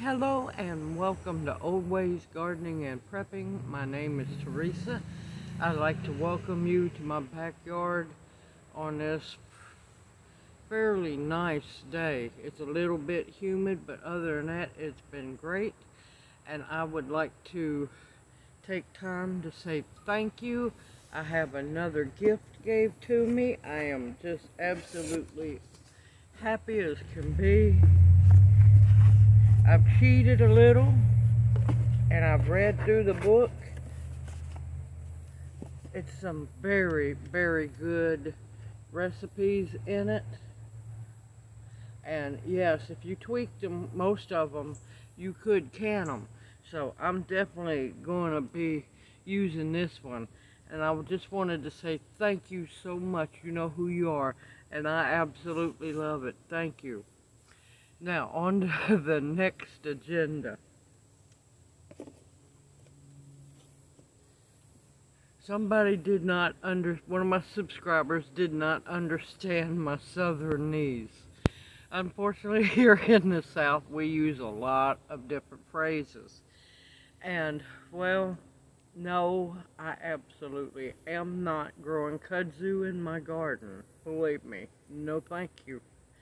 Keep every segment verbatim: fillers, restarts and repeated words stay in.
Hello and welcome to Old Ways Gardening and Prepping. My name is Teresa. I'd like to welcome you to my backyard on this fairly nice day. It's a little bit humid, but other than that, it's been great. And I would like to take time to say thank you. I have another gift gave to me. I am just absolutely happy as can be. I've cheated a little, and I've read through the book. It's some very, very good recipes in it. And yes, if you tweak them, most of them, you could can them. So I'm definitely going to be using this one. And I just wanted to say thank you so much. You know who you are, and I absolutely love it. Thank you. Now, on to the next agenda. Somebody did not under, one of my subscribers did not understand my southernese. Unfortunately, here in the South, we use a lot of different phrases. And, well, no, I absolutely am not growing kudzu in my garden. Believe me, no thank you.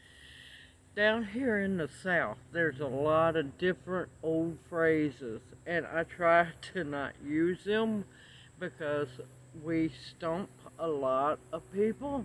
Down here in the South, there's a lot of different old phrases, and I try to not use them because we stump a lot of people.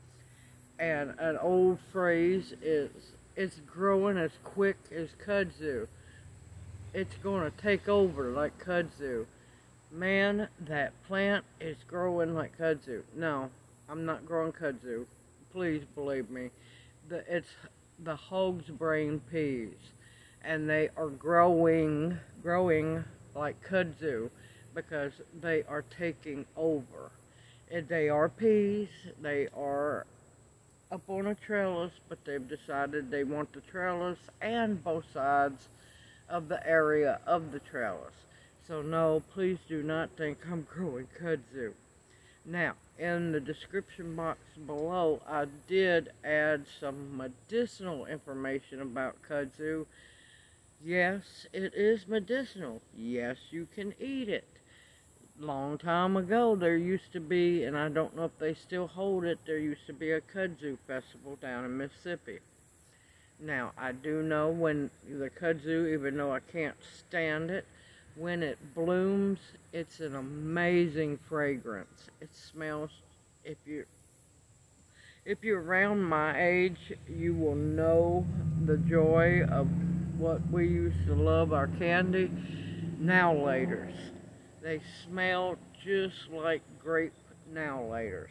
And an old phrase is, it's growing as quick as kudzu. It's going to take over like kudzu. Man, that plant is growing like kudzu. No, I'm not growing kudzu. Please believe me. The, it's the hog's brain peas, and they are growing growing like kudzu because they are taking over. And they are peas. They are up on a trellis, but they've decided they want the trellis and both sides of the area of the trellis. So no, please do not think I'm growing kudzu. Now, in the description box below, I did add some medicinal information about kudzu. Yes, it is medicinal. Yes, you can eat it. Long time ago, there used to be, and I don't know if they still hold it, there used to be a kudzu festival down in Mississippi. Now, I do know when the kudzu, even though I can't stand it, when it blooms, it's an amazing fragrance. It smells, if you if you're around my age, you will know the joy of what we used to love, our candy, nowalators. They smell just like grape nowalators.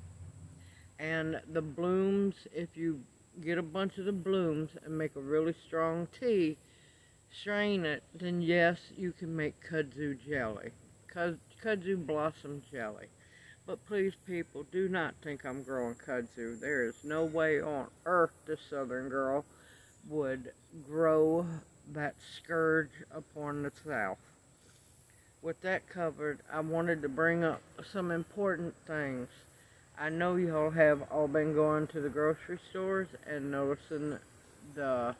And the blooms, if you get a bunch of the blooms and make a really strong tea, strain it, then yes, you can make kudzu jelly, kudzu blossom jelly. But please, people, do not think I'm growing kudzu. There is no way on earth this southern girl would grow that scourge upon the South. With that covered, I wanted to bring up some important things. I know y'all have all been going to the grocery stores and noticing the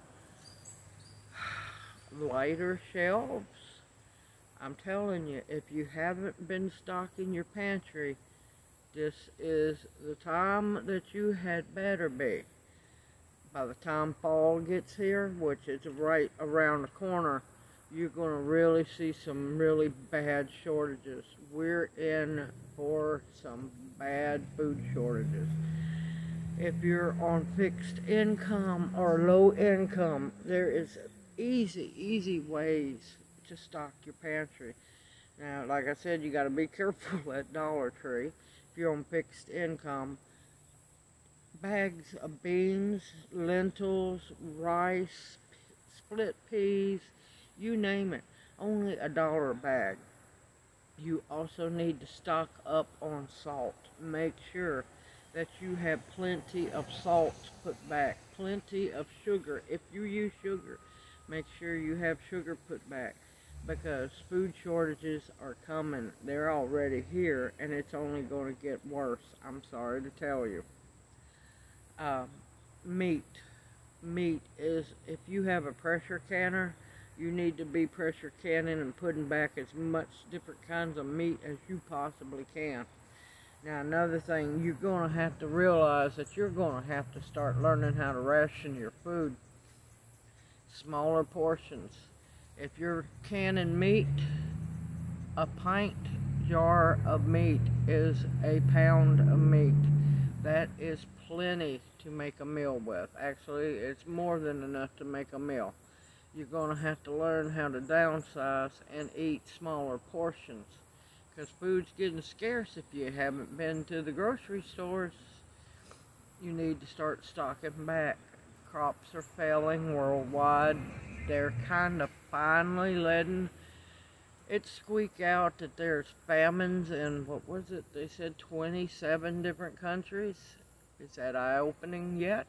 lighter shelves. I'm telling you, if you haven't been stocking your pantry, this is the time that you had better be. By the time fall gets here, which is right around the corner, you're going to really see some really bad shortages. We're in for some bad food shortages. If you're on fixed income or low income, there is easy, easy ways to stock your pantry. Now, like I said, you got to be careful at Dollar Tree. If you're on fixed income, bags of beans, lentils, rice, split peas, you name it, only a dollar a bag. You also need to stock up on salt. Make sure that you have plenty of salt put back, plenty of sugar. If you use sugar, make sure you have sugar put back, because food shortages are coming. They're already here, and it's only going to get worse. I'm sorry to tell you. Uh, meat. Meat is, if you have a pressure canner, You need to be pressure canning and putting back as much different kinds of meat as you possibly can. Now, another thing, you're going to have to realize that you're going to have to start learning how to ration your food. Smaller portions. If you're canning meat, a pint jar of meat is a pound of meat. That is plenty to make a meal with. Actually, it's more than enough to make a meal. You're going to have to learn how to downsize and eat smaller portions, because food's getting scarce. If you haven't been to the grocery stores, you need to start stocking back. Crops are failing worldwide. They're kind of finally letting it squeak out that there's famines in, what was it, they said twenty-seven different countries. Is that eye-opening yet?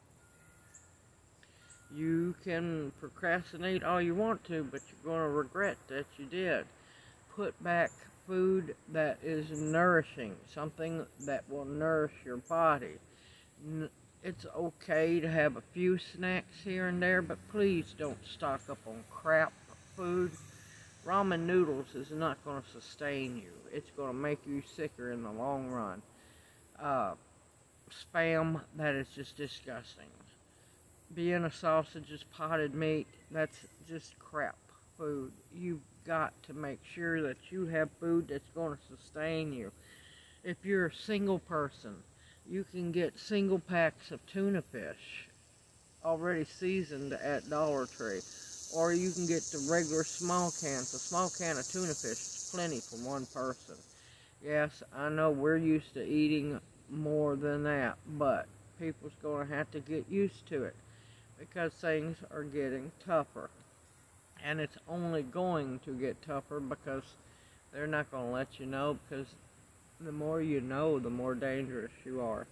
You can procrastinate all you want to, but you're going to regret that you did. Put back food that is nourishing, something that will nourish your body. It's okay to have a few snacks here and there, but please don't stock up on crap food. Ramen noodles is not going to sustain you. It's going to make you sicker in the long run. Uh, spam, that is just disgusting. Vienna sausage is potted meat. That's just crap food. You've got to make sure that you have food that's going to sustain you. If you're a single person, you can get single packs of tuna fish already seasoned at Dollar Tree. Or you can get the regular small cans. A small can of tuna fish is plenty for one person. Yes, I know we're used to eating more than that, but people's going to have to get used to it, because things are getting tougher. And it's only going to get tougher because they're not going to let you know, because the more you know, the more dangerous you are.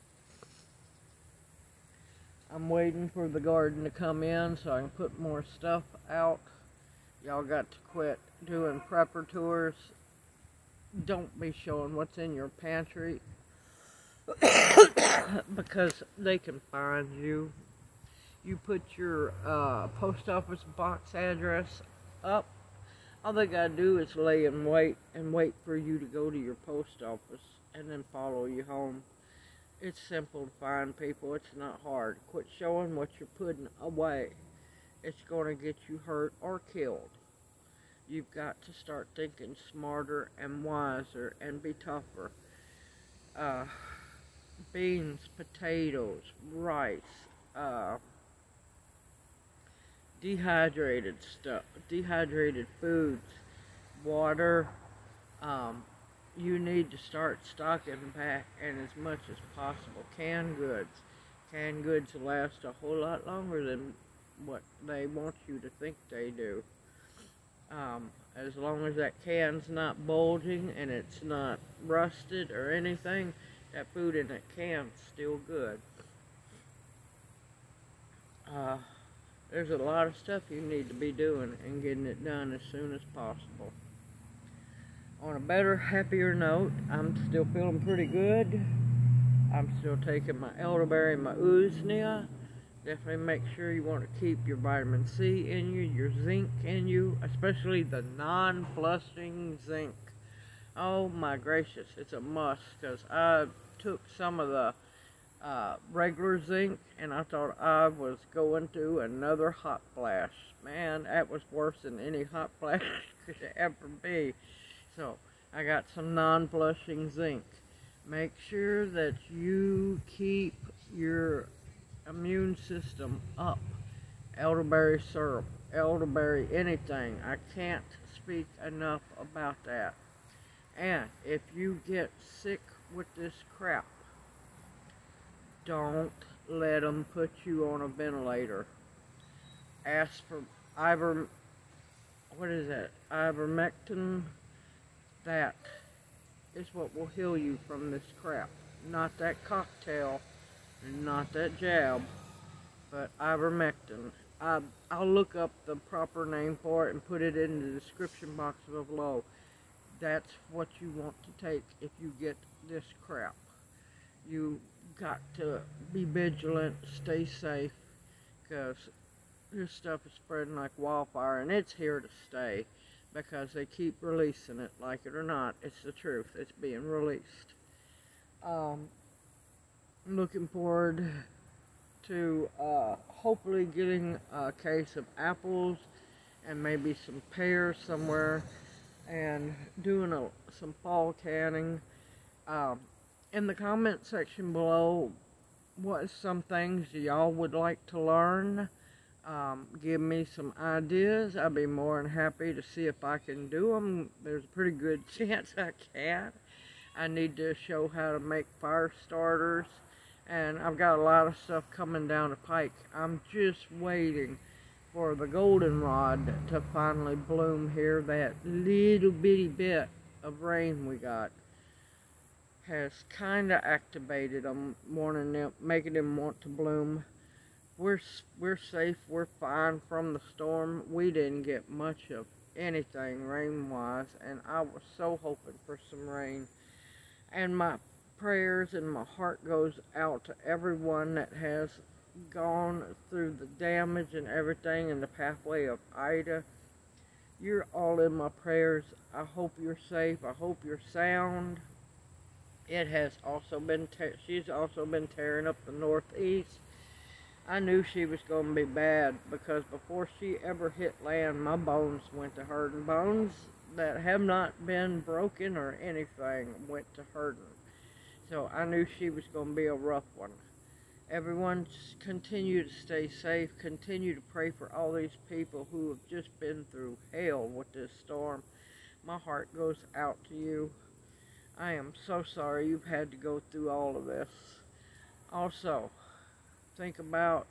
I'm waiting for the garden to come in so I can put more stuff out. Y'all got to quit doing prepper tours. Don't be showing what's in your pantry because they can find you. You put your uh, post office box address up. All they gotta do is lay in wait and wait for you to go to your post office and then follow you home. It's simple to find people. It's not hard. Quit showing what you're putting away. It's going to get you hurt or killed. You've got to start thinking smarter and wiser and be tougher. Uh, beans, potatoes, rice, uh, dehydrated stuff, dehydrated foods, water. Um, You need to start stocking back, and as much as possible. Canned goods. Canned goods last a whole lot longer than what they want you to think they do. Um, as long as that can's not bulging and it's not rusted or anything, that food in that can's still good. Uh, there's a lot of stuff you need to be doing and getting it done as soon as possible. On a better, happier note, I'm still feeling pretty good. I'm still taking my elderberry and my Uznia. Definitely make sure you want to keep your vitamin C in you, your zinc in you, especially the non-flushing zinc. Oh my gracious, it's a must, because I took some of the uh, regular zinc and I thought I was going through another hot flash. Man, that was worse than any hot flash could ever be. So, I got some non-flushing zinc. Make sure that you keep your immune system up. Elderberry syrup, elderberry anything. I can't speak enough about that. And if you get sick with this crap, don't let them put you on a ventilator. Ask for Iver, what is that? Ivermectin. That is what will heal you from this crap. Not that cocktail, and not that jab, but ivermectin. I, I'll look up the proper name for it and put it in the description box below. That's what you want to take if you get this crap. You got to be vigilant, stay safe, because this stuff is spreading like wildfire, and it's here to stay because they keep releasing it, like it or not. It's the truth. It's being released. Um, looking forward to uh, hopefully getting a case of apples and maybe some pears somewhere, and doing a, some fall canning. Um, in the comment section below, what some things y'all would like to learn. Um, give me some ideas. I'd be more than happy to see if I can do them. There's a pretty good chance I can. I need to show how to make fire starters, and I've got a lot of stuff coming down the pike. I'm just waiting for the goldenrod to finally bloom here. That little bitty bit of rain we got has kind of activated them, wanting them, making them want to bloom. We're we're safe. We're fine from the storm. We didn't get much of anything rain-wise, and I was so hoping for some rain. And my prayers and my heart goes out to everyone that has gone through the damage and everything in the pathway of Ida. You're all in my prayers. I hope you're safe. I hope you're sound. It has also been, she's also been tearing up the Northeast. I knew she was going to be bad because before she ever hit land, my bones went to hurting. Bones that have not been broken or anything went to hurting. So I knew she was going to be a rough one. Everyone, just continue to stay safe. Continue to pray for all these people who have just been through hell with this storm. My heart goes out to you. I am so sorry you've had to go through all of this. Also, think about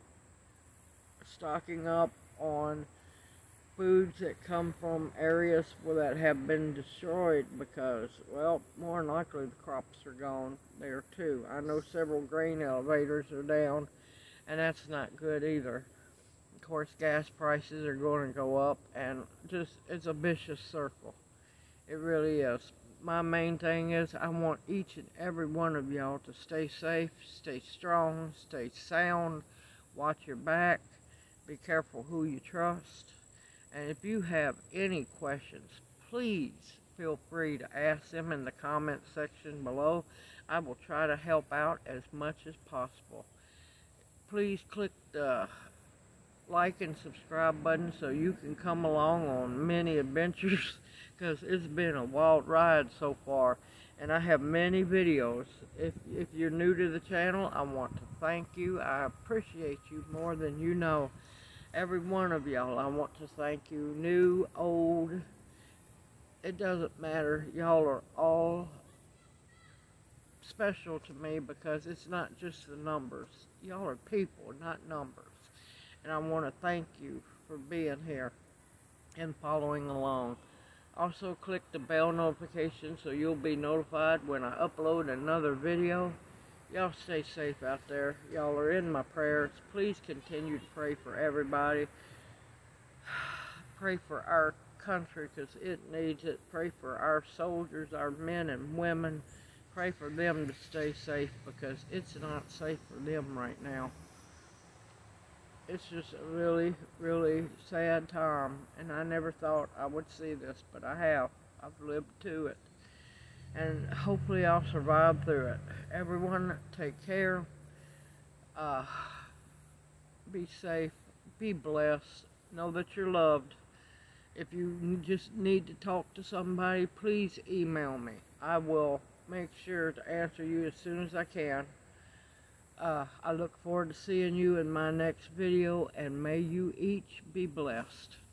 stocking up on foods that come from areas where that have been destroyed because, well, more than likely the crops are gone there too. I know several grain elevators are down, and that's not good either. Of course, gas prices are going to go up, and just, it's a vicious circle. It really is. My main thing is I want each and every one of y'all to stay safe, stay strong, stay sound, watch your back, be careful who you trust. And if you have any questions, please feel free to ask them in the comment section below. I will try to help out as much as possible. Please click the like and subscribe button so you can come along on many adventures, because it's been a wild ride so far, and I have many videos. If, if you're new to the channel, I want to thank you. I appreciate you more than you know. Every one of y'all, I want to thank you. New, old, it doesn't matter. Y'all are all special to me because it's not just the numbers. Y'all are people, not numbers. And I want to thank you for being here and following along. Also, click the bell notification so you'll be notified when I upload another video. Y'all stay safe out there. Y'all are in my prayers. Please continue to pray for everybody. Pray for our country because it needs it. Pray for our soldiers, our men and women. Pray for them to stay safe because it's not safe for them right now. It's just a really, really sad time, and I never thought I would see this, but I have. I've lived to it. And hopefully I'll survive through it. Everyone, take care. Uh, be safe. Be blessed. Know that you're loved. If you just need to talk to somebody, please email me. I will make sure to answer you as soon as I can. Uh, I look forward to seeing you in my next video, and may you each be blessed.